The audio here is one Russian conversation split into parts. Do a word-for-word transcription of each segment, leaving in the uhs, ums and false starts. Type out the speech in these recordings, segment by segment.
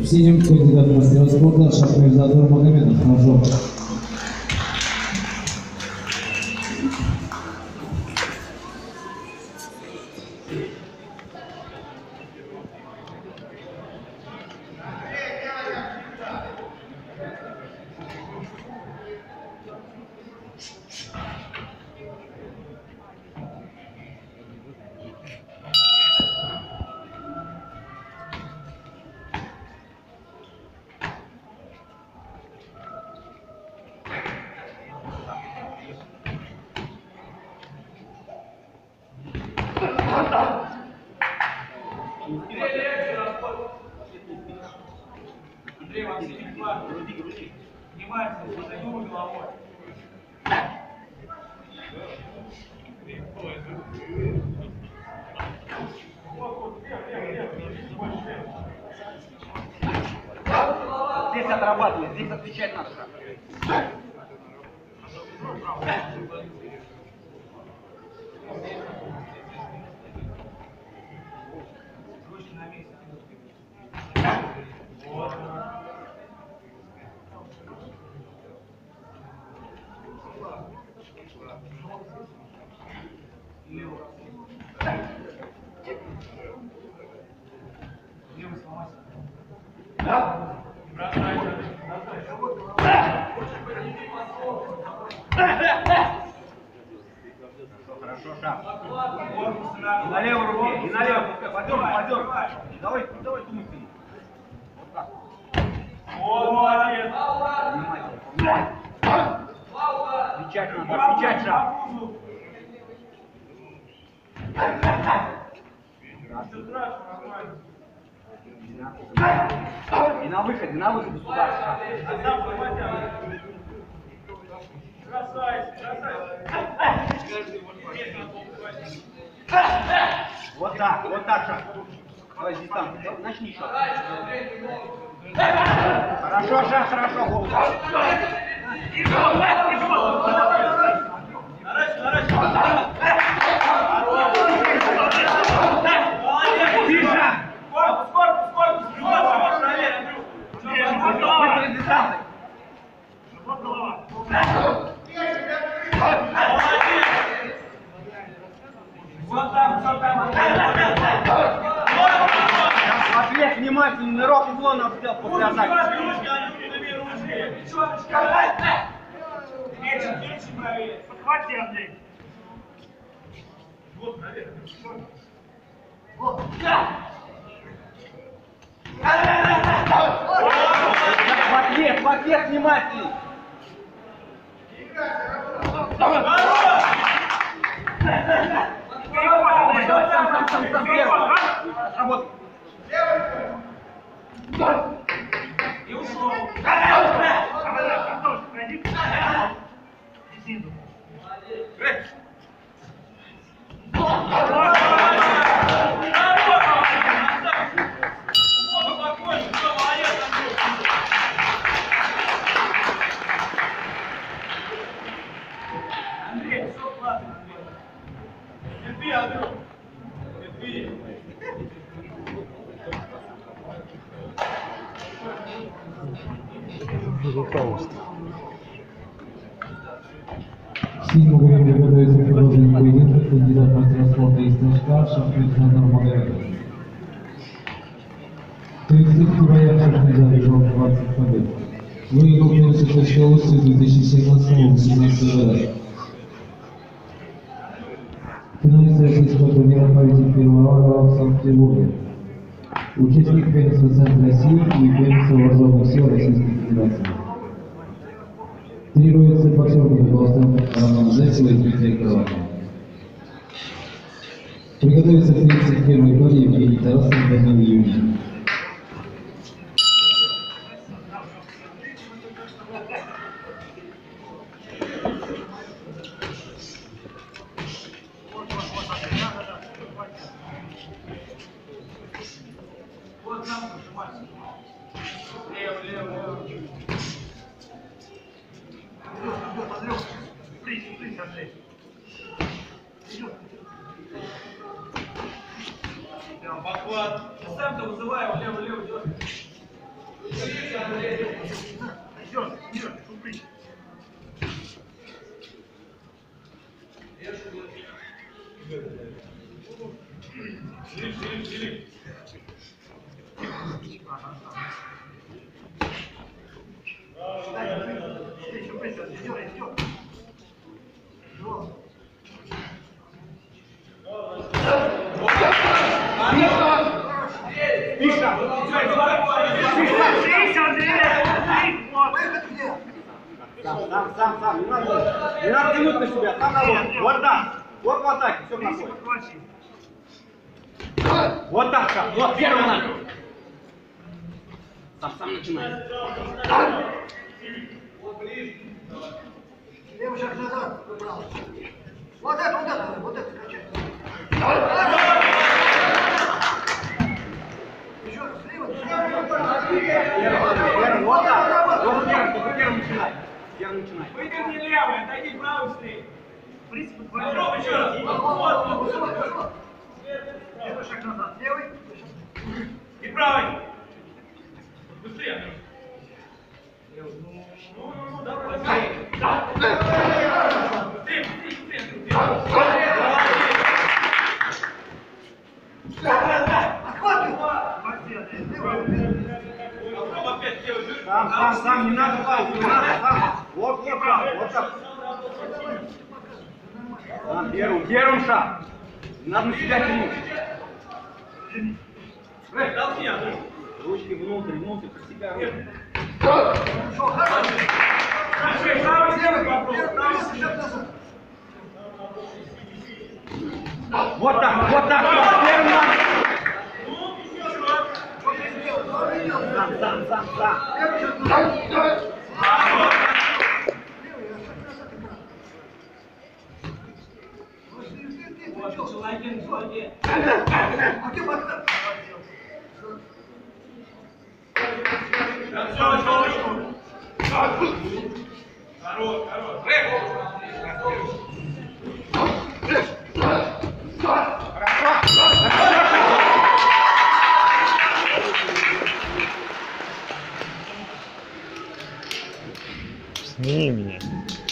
синим кандидат в мастера спорта Шахмерзадор Магомедов. Ножом. Андрей Васильевич, груди, груди. Внимательно, подойду головой. Здесь отрабатывай, здесь отвечать надо. Ручки на месте. Лево. Лево сломайся. Да. Бросай, Хорошо, шаг. И на левой руке, и на левой руке. Подергай, подергай. Давай, давай, думай ты. Вот так. Вот, молодец. Внимательно. Отвечать надо, отвечать шаг. И на выходе, на выходе сюда. Бросайся, бросайся. Вот так, вот так шаг. Давай дистанцию, начни шаг. Хорошо, шаг, хорошо, голову. Ответ внимательный, рог углом сделал после атаки. Подхвати, Андрей. Вот, проверь. Вот. В ответ, в ответ внимательный. Сам, сам, сам, сам, первый. Работай. И ушел. Андрей, все классно. Терпи, Андрей. Терпи. Пожалуйста. Синему времени готовится к продолжению поединка кандидат в мастера спорта из Ташка Шахмерзадор Магомедов. тридцать боях Шахмерзад выиграл двадцать побед. Выиграл первый Сочи области в две тысячи семнадцатом — восемнадцатом годах. Финалист российского турнира «Победитель первого раунда» в Санкт-Петербурге. Участник Феникса Центра России и Феникса Вооруженных сил Российской Федерации. Тренируется боксер Казахстана Роман Зайцева и Дмитрий Крылатов. Приготовиться к тридцать первой паре Евгений Тарасов и Данил Юрьевич. Вот нам нажимайся. Лево, лево, лево. Плиз, плиз, Андрей. Идет. Прям поклад. Я сам-то вызываю его лево, лево, дергай. Сам, сам, сам, сам, не надо, не надо тянуть на себя, сам на лоб. Вот так, вот в атаке, все проходит. Вот так, сам, вот первый надо. Сам, сам начинай. Левый шаг назад, право. Вот это, вот это, вот это качай. Еще раз, слева, Первый, вот так. Вот первый, только первый начинай. Первый начинай. Выдерни левый, отойди правый быстрее. в принципе, Попробуй еще раз. Левый шаг назад, левый. И правый. Быстрее. Ну, ну, ну, давай. Быстрее, быстрее, быстрее. Попробуй опять делать. Сам, сам, сам, не надо паузу, не надо, сам. Вот, вот так, вот так. Сам, первым, первым шаг. Не надо на себя тянуть. Эй, толкни, Андрей. Ручки внутрь, внутрь, под себя руки. Хорошо, правый слева попробуй. Правый Вот так, вот так, вот первым надо. Ну, еще раз. Сам, сам, сам, сам. Вот, человек, человек. А ты подка. Да, все, все, все. Хорош, хорош. Сними меня.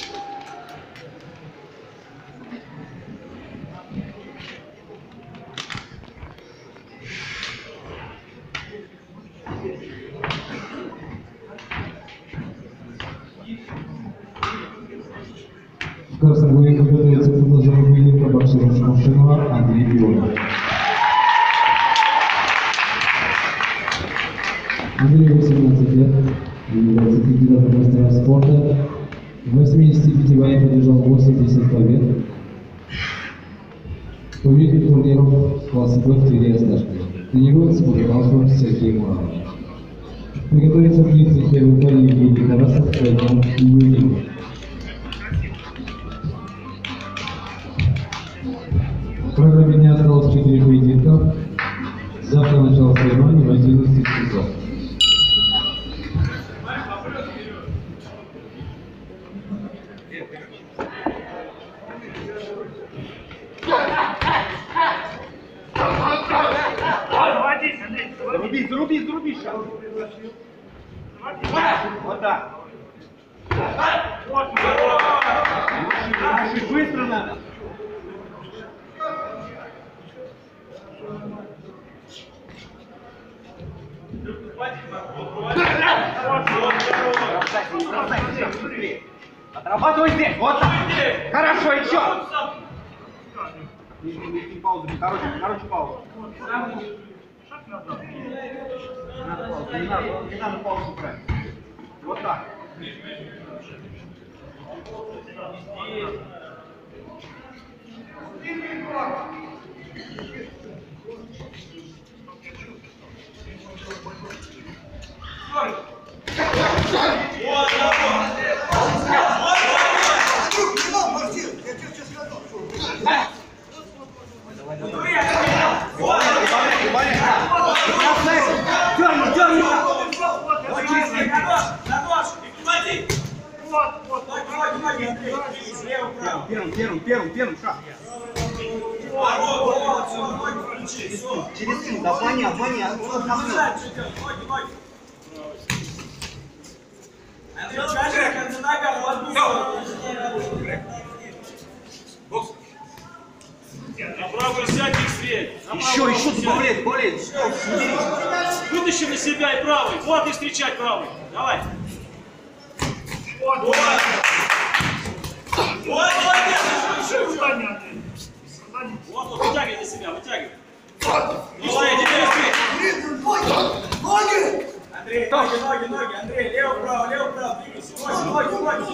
В красном углу готовится продолжение поединка боксера Шамшинова Андрей Бионов. Андрею восемнадцать лет, является кандидатом в мастера спорта. В восьмидесяти пяти боях одержал восемьдесят побед. Победитель турниров в классе Б в Твери Осташкове. Тренируется под руководством Сергея Муранова. Приготовиться к тридцать первой паре Евгений Тарасов к одному июня. В программе дня осталось четыре поединка. Завтра начало соревнований в одиннадцать часов. Заруби, заруби, заруби сейчас. Вот так. Чуть быстро надо. Бросайся, не бросайся, сейчас быстрее. Отрабатывай здесь, вот так. Хорошо, еще. Не, не, не, не паузу, короче, короче, паузу. Не надо паузу, не надо, не надо паузу брать. Вот так. Первым, первым, первым, первым шаг. Через спину, да, обмани, обмани, На правую сядь и стрель. Еще, еще, болит, болит. Вытащи на себя и правый. Вот и встречать правый. Давай. Вот, вот. Вот, молодец. Вот, вот, вытягивай на себя, вытягивай. Давай, теперь быстрее. Андрей, ноги, ноги, ноги. Андрей, лево, право, лево, право. Двигайся. Ноги, ноги, ноги.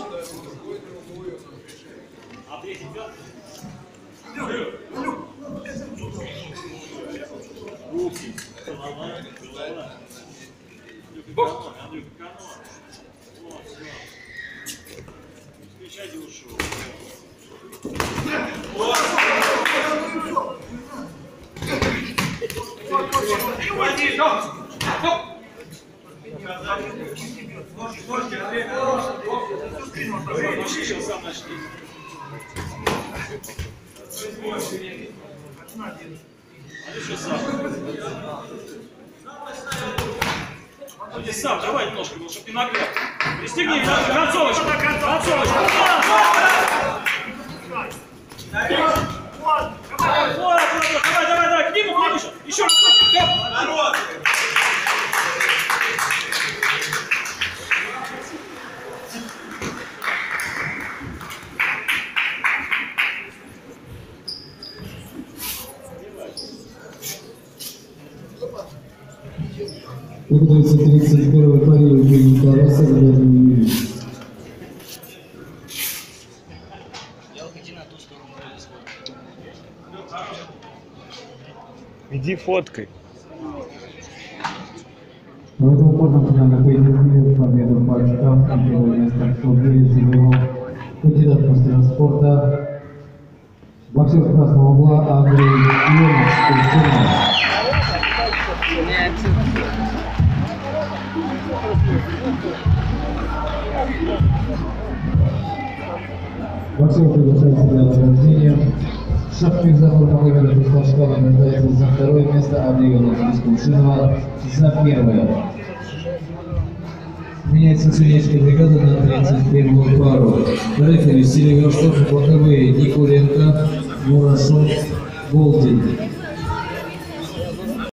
Андрей, идет. Руки. Голова, голова. Андрюха, канон. Вот, все. Встречай девушку. Вот. Ножки, Андрей, ножки. Сейчас сам начни. А ты что сам? Иди сам, давай немножко, чтобы не наглядь. Пристегни концовочку, концовочку. Вот, давай, давай, давай, к нему, к нему еще. Еще раз, народ. Готовится тридцать первый пари Евгений Тарасов, Владимир Юрьевич. Иди фоткай. В этом упорном финальном поединке победу по очкам и первое место в турнире завоевал кандидат в мастера спорта, боксер красного угла Андрей Леонидович. Боксер приглашается для награждения. Шахматный забор Магомеда Руслашкова награждается за второе место, Андрея Лукашинова за первое. Меняется судейская бригада на тридцать первую пару. Рефери Селиверстов, боковые Николенко, Мурашов, Голдин.